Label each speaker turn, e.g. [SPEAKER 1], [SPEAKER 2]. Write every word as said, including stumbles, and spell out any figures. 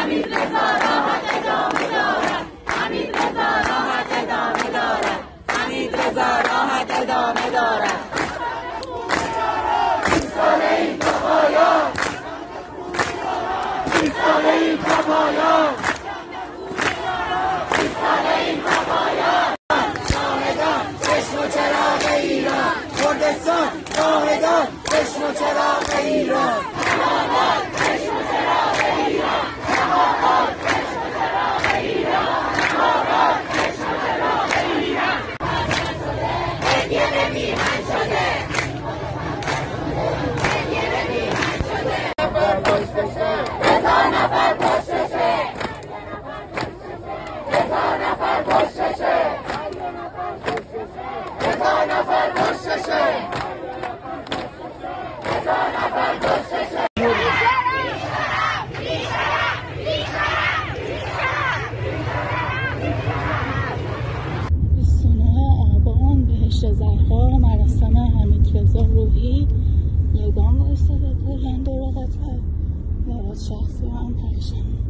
[SPEAKER 1] حمید رضا راحت ادامه دارد. حمید رضا راحت ادامه دارد. حمید رضا راحت ادامه دارد. ایستاده ایم تا پایان. ایستاده ایم تا پایان. ایستاده ایم تا پایان. شاهدان چشم و چراغ ایران. کردستان شاهدان چشم و چراغ ایران. آباد چشم و چراغ ایران. آباد چشم و چراغ ایران. آباد چشم و چراغ ایران. هدیه به میهن شده. هدیه به میهن شده. نفر کشته. هزار نفر کشته. هزار نفر کشته. هزار نفر کشته. هزار نفر کشته.
[SPEAKER 2] بیست و نه آبان بهشت زرها مراسم حمیدرضا روحی یگان وایساده کلا دور قطعه لباس شخصی هم پخشم.